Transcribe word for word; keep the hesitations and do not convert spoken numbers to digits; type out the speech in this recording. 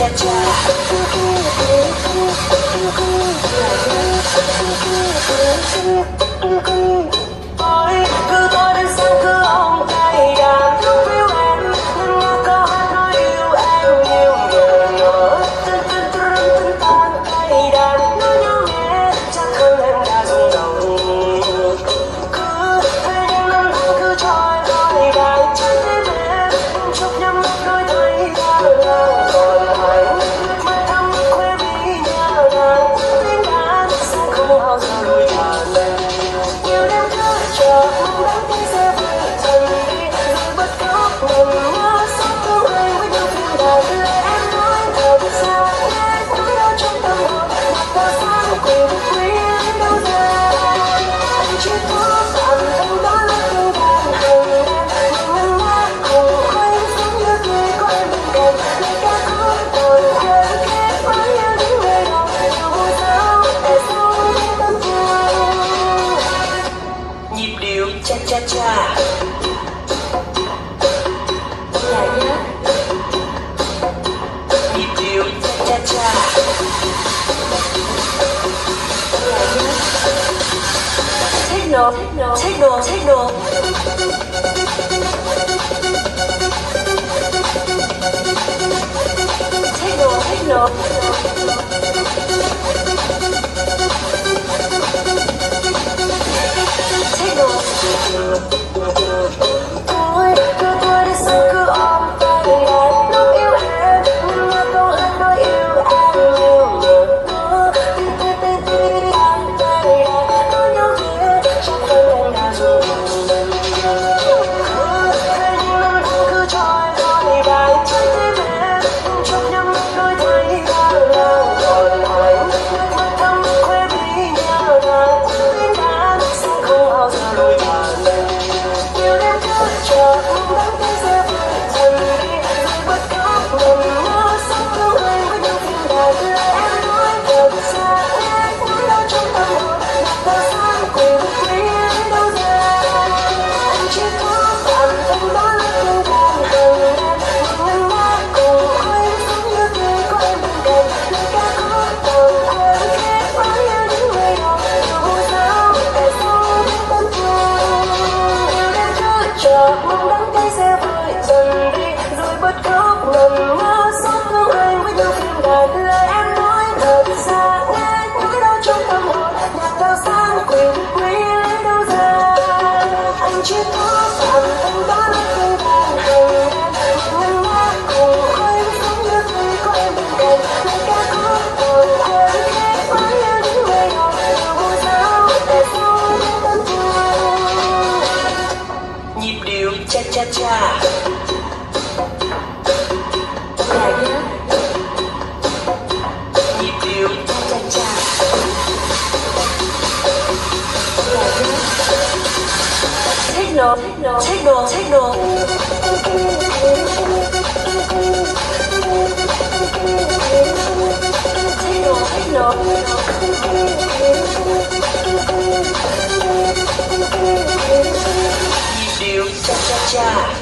cha cha. Tôi cứ tôi đến sáng cứ ôm tay đàn lúc yêu em, nhưng nghe câu hát nói yêu em nhiều người nữa. Tân tân tân tân tan tay đàn nói nhau nhé, chắc hơn em đã rung động. Cứ thế những năm tháng cứ trôi gọi đàn trái tim em, chốc nhắm mắt đôi thấy ta đang còn hạnh. Mai thăm khuya bí nhà đàn tiếng đàn sẽ không bao giờ lùi tàn. Nhiều đêm thức chờ mong đắng cay sẽ vơi dần đi, rồi bật khóc ngầm mơ sống thương anh với những phim đàn. Lời em nói thật ra nghe nỗi đau trong tâm hồn, mặt ta sáng quên quý đến đâu ra. Anh chỉ có bạn anh đó là thương đàn hàng đêm, mình ngân nga cùng quên giống như khi có em bên cạnh. Lời ca khúc còn quên kết mãi như những ngày đầu, dù buồn sao để sâu đi tâm trường. Nhịp điệu cha cha cha. Lại nhé. Nhịp điệu cha cha cha. Lại nhé. Techno, techno, techno, techno. Techno, techno. Tôi cứ tôi đi sang cứ ôm tay đàn lúc yêu em, nhưng nghe câu hát nói yêu em nhiều người nữa. Tin tin tin tin tan tay đàn nói nhau nhé, chắc hơn em đã rung động. Cứ thế những năm tháng cứ trôi gọi đàn trái tim em, chốc nhắm mắt đôi thấy ta đang còn hạnh. Mai thăm khuya bí nhà đàn tiếng đàn sẽ không bao giờ lùi tàn. Nhiều đêm thức chờ mong đắng cay sẽ vơi dần đi, rồi bật khóc ngầm mơ sống thương anh với những phim đàn. Lời em nói thật ra nghe nỗi đau trong tâm hồn, mặt ta sáng quên quý đến đâu ra. Anh chỉ có bạn anh đó là thương đàn hàng đêm, mình ngân nga cùng quên giống như khi có em bên cạnh. Lời ca khúc còn quên kết mãi như những ngày đầu, dù buồn sao để sâu đến tâm trường. Nhiều đêm thức chờ mong đắng cay sẽ vơi dần đi, rồi bật khóc ngầm mơ sống thương anh với những phim đàn. Lời em nói thật ra nghe nỗi đau trong tâm hồn, nhạc cao sáng quên quý lấy đâu ra. Anh chỉ có bạn anh đó là thương đàn hàng đêm, mình ngân nga cùng quên giống như khi có em bên cạnh. Lời ca khúc còn quên kết mãi như những ngày đầu, dù buồn sao để sâu đến tâm trường. Nhịp điệu cha cha cha. Lại nhé. Nhịp điệu cha cha cha. Lại nhé. Techno, techno, techno, techno. Techno, techno. Nhịp điệu cha cha cha.